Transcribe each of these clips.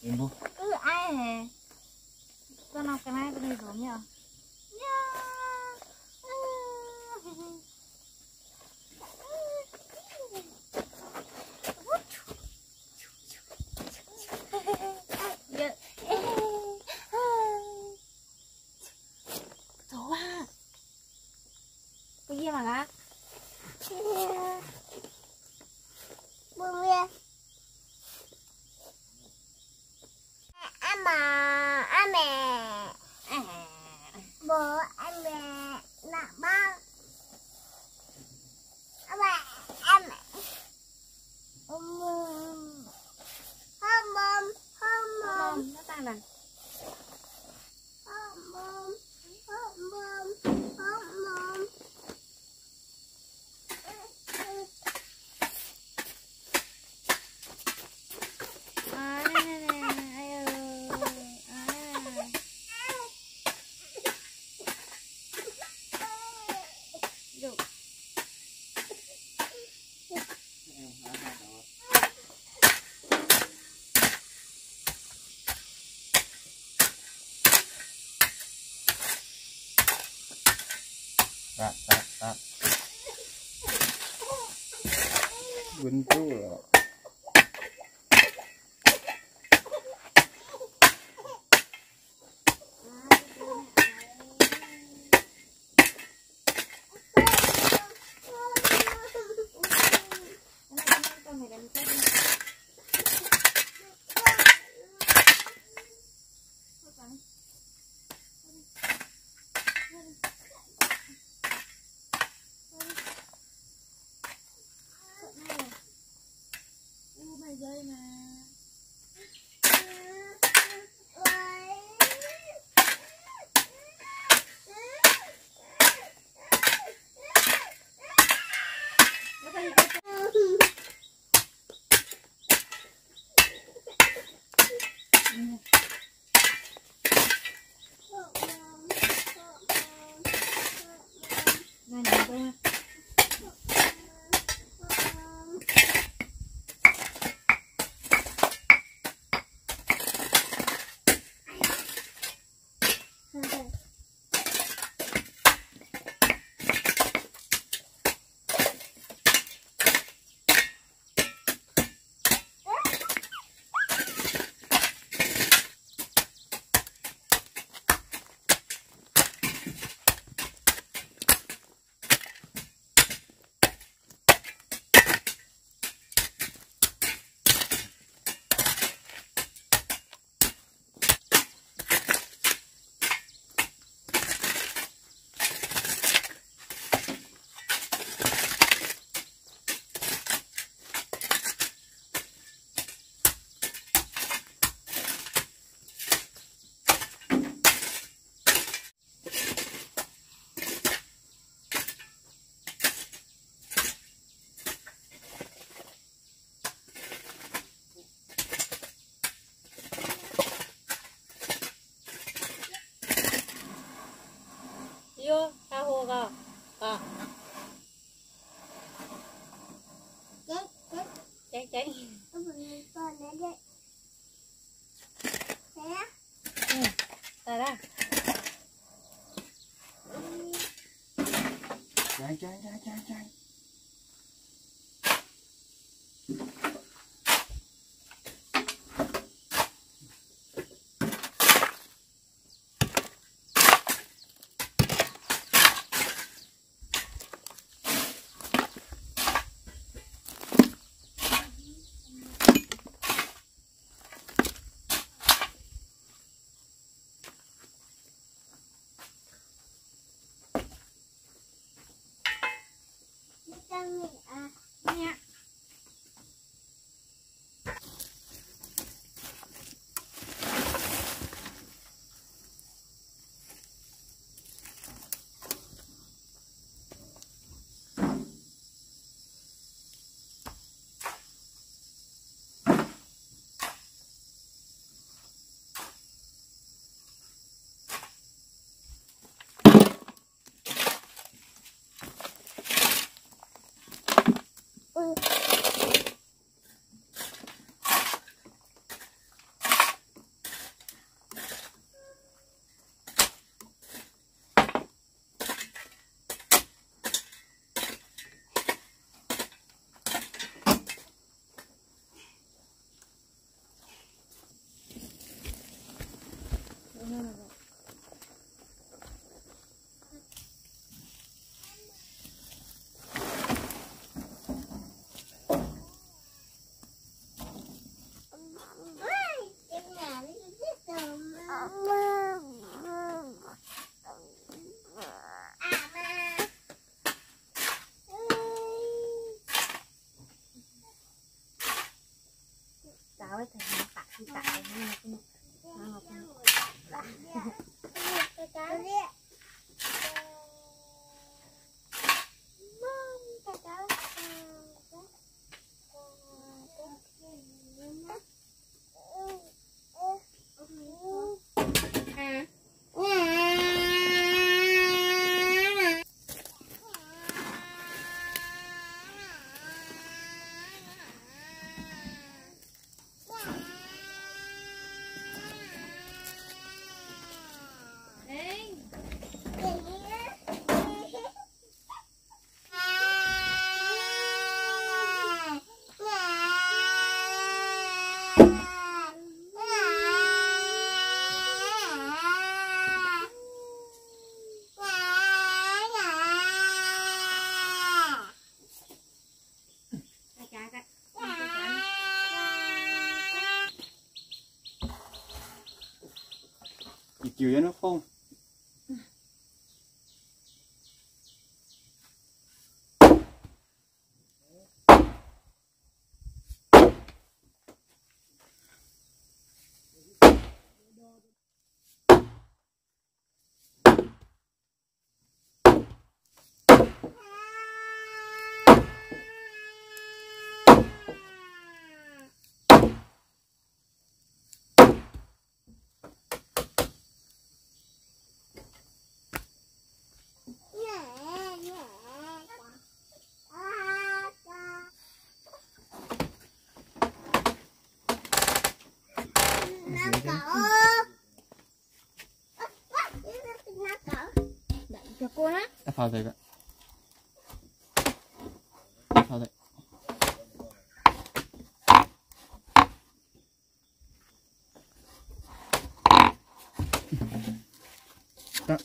Ibu. Ai hề. Con học cái này con đi xuống nhỉ? 좋아. 그게 말아? 뭐야? Ama, ame. Bố ame là ba. Ame, ame. Hom, nó ta là. Hom. Tak. Bentuk. Rơi mà. Vô, tao hồ gà. Chết. Tại đó. Chạy. Nha. nói thì tại chịu cho nó không cho cô á. phao đây bạn phao đây đó.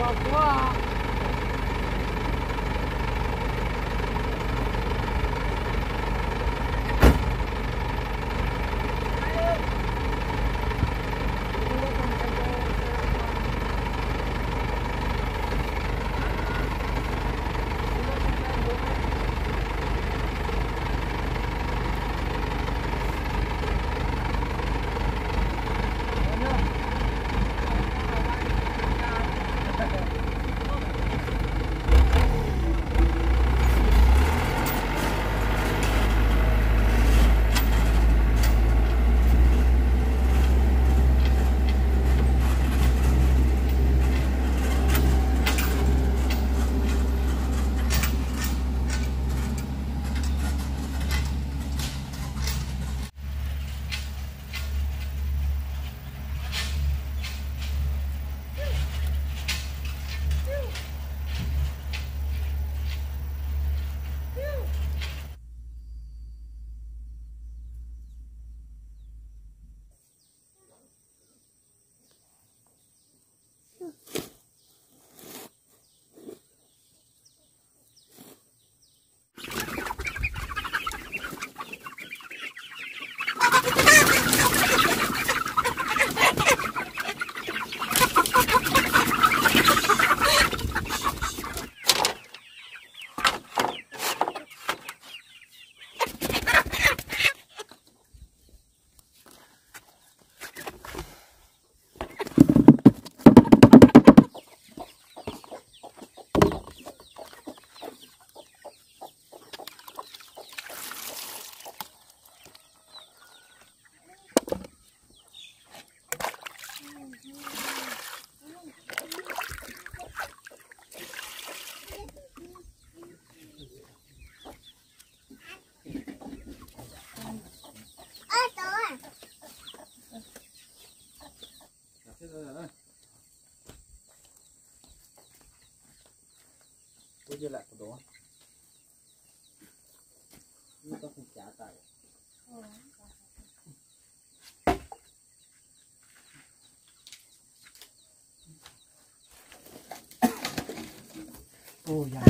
Tôi chưa lại của đó. Nó có không trả tài. Ô dạ.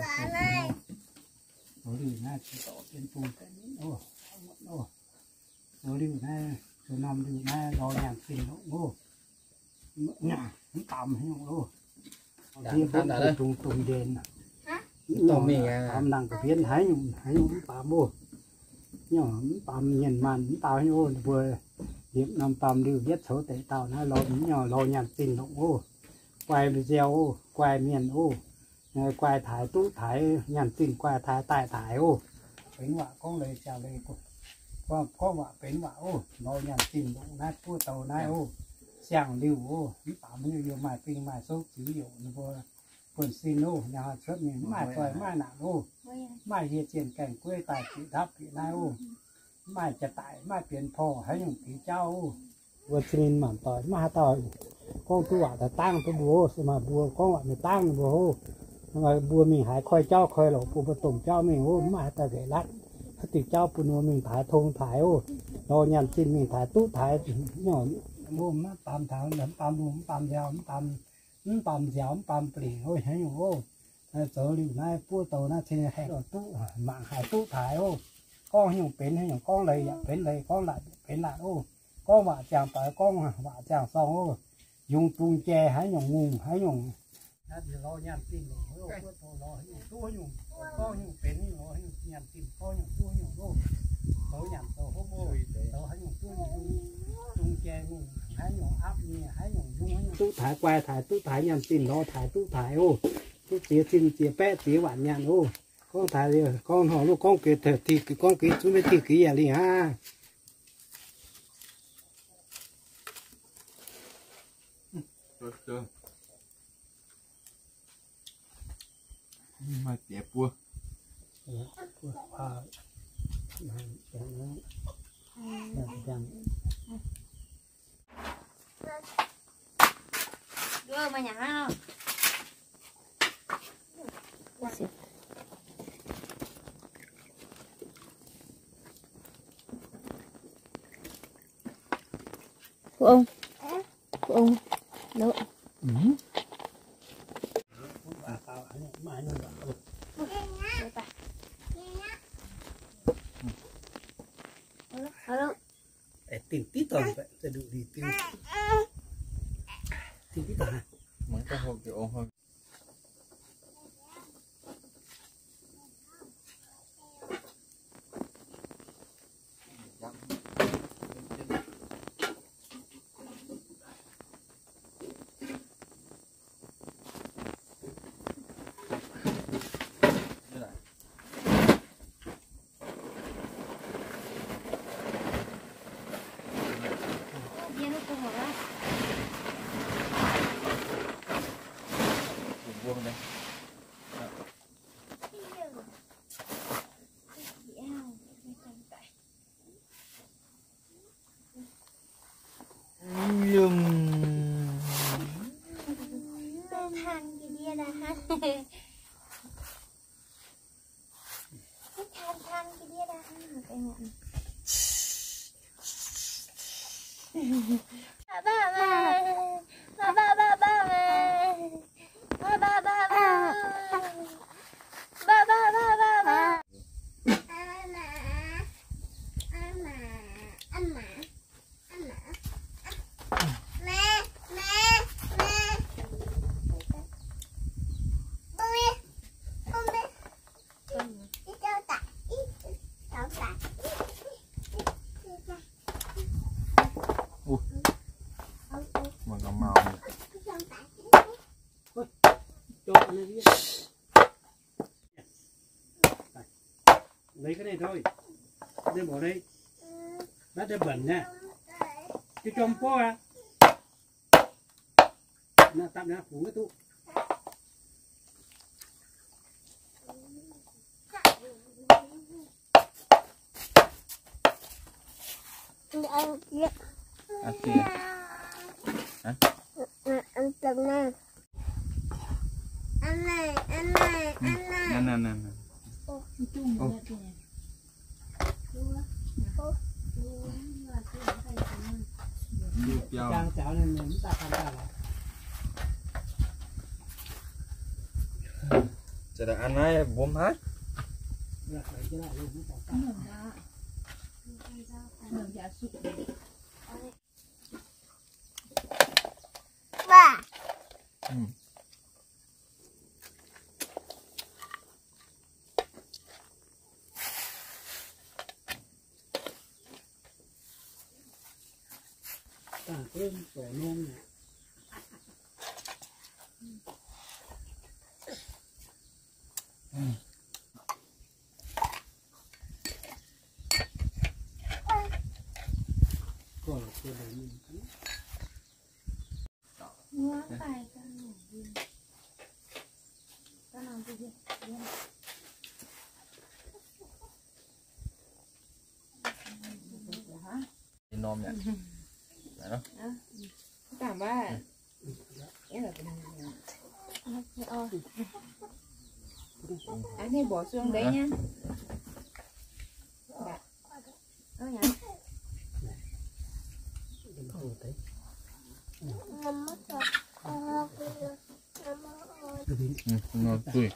Nó đi ngay chỉ tỏ trên tu cái ô ô nó đi ngay rồi nằm đi ngay rồi nhàng xin nó ô nhà nó tạm hay không ô thiên cũng tung tung đèn Tôm mình à. tạm năng cái phiến hái nhung tạm ô nhỏ tạm nhìn màn tao hay ô vừa điểm nằm tạm đi viết số tệ tao nó lo nhỏ lo nhàng xin nó ô quay video ô quay miền ô quay thái tú thái nhàn tin quay thái tài thái ô bến vạ con lời chào lời có vạ bến vạ ô nó nhàn tin cũng nát cua tàu nai ô sang lưu ô tạm như nhiều mài pin mài số chỉ hiệu vừa quần xin ô nhà xuất mình mài trời mài nặng ô mài hiện triển cảnh quê tài kỹ tháp kỹ nai ô mài chặt tại mài biển phò hay những kỹ trao ô vừa xin mảng tỏi mài tỏi con tu vạ là tăng tu bùa mà bùa con vạ mình tăng bùa mà bùa mình hái khoai cho khoai lẩu bùa bột tổng cho mình ô mà ta để lát thì cho bùa mình thải thùng thải ô rồi nhàn xin mình thải tút thải nhỏ bùa má tạm thảo lắm tạm bùa tạm dẻo tạm dẻo tạm bỉ ôi hay ô chỗ liu này bùa tàu nó thì hay ở tút mạng hái tút thải ô con hiểu bén hay con lấy bén lấy con lại bén lại ô con vợ chàng tới con vợ chàng xong ô dùng tung che hái nhung ngùng hái nhung thì lo nhàn tin rồi hối lo lo nhung tua nhung có nhung bén nhung lo nhung nhàn tin có nhung tua nhung đô tàu nhàn tàu hốt ô tàu hái nhung tua nhung tung che nhung hái nhung áp nhẹ hái nhung dung hái nhung tú thái quay thái tú thái nhàn tin lo thái tú thái ô tú chia tin chia bé chia bạn nhàn ô con thái đi con họ lúc con kể thật thì con kể chú mới thì kỹ à đi ha Được. Mà đẹp quá. Đưa mà nhả của ông đâu mãi nữa Alo. tìm tí tỏi vậyจะดูดีtìm tí tỏi mấy cái hộp kiểu hơn Dia nó cùng rồi. vuông đây Than cái dia dah han. Than cái dia dah han tengok ni. Ba ba ba ba ba ba ba ba ba ba ba ba ba ba. mà còn màu cho anh ấy lấy cái này thôi đây bỏ đây bát đây bẩn nha cái trong po à nó tạm ra phủ cái tụ Ăn kia. ăn kia hả Ăn từng này. Ăn này, ăn này, ăn này. nè nè nè chào chào này mình ta tham gia là จะได้อันไหนบุ้มฮะ cái này luôn nó chào Ba. ta ơn tổ nôm này còn cái này mình Nhớ bài con ngủ đi. Con làm gì vậy? thì nôm vậy đấy đó Cảm ba em là cái này anh này bỏ xuống đấy nhá. Ơ nhá. Mama tak. ngon tươi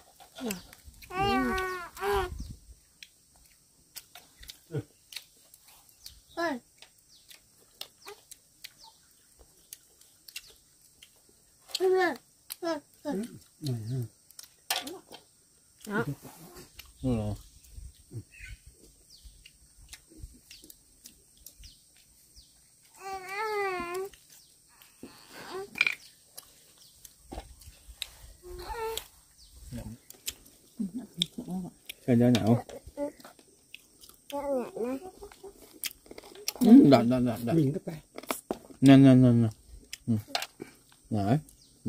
rồi cái giá nhậu đợt mình tất cả nè nè nè nè nhảy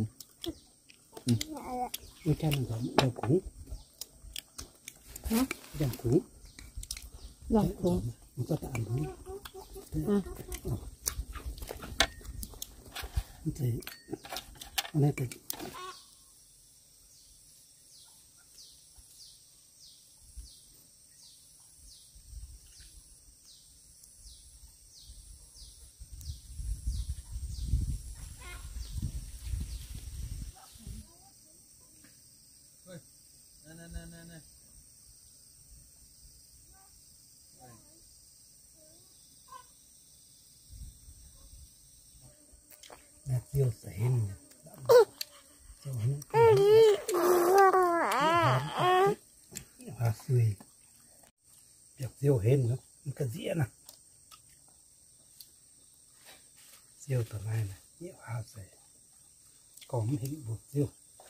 cái chân là đầu cũ đầu cũ Dòng cũ. mình có tạm đúng thì anh ấy thì Nát siêu sẽ hình cho nó hoa suy việc siêu hình nó cái dĩa nè siêu tầm này này nhiều hoa sẽ có hình bột siêu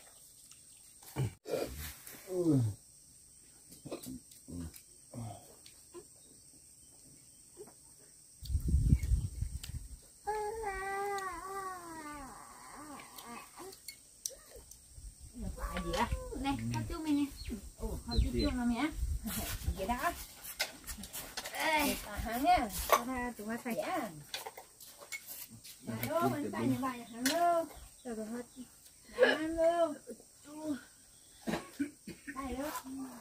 Này, hấp chung mình nè. Ồ, không chút chung là mẹ. Vậy đó. Ê, Hàng nha. Tụi hoa thầy á. Hello, mình tay như vậy. Hello. Rồi tụi hoa. Hello. Đây đó.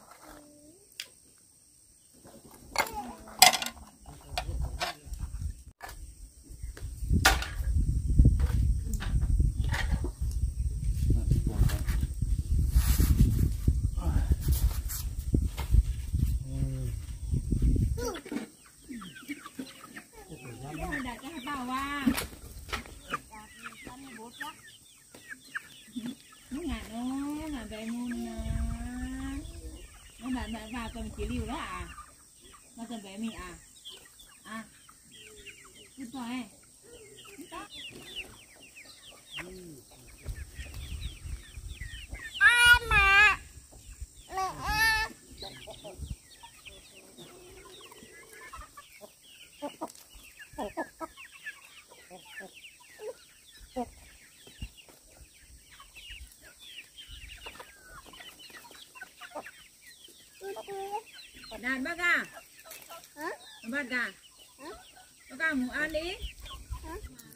Vào tuần chỉ liều đó à? Vào tuần bé mình à? À? Good boy. Đàn bác à? Bác à? Bác à muốn ăn đi?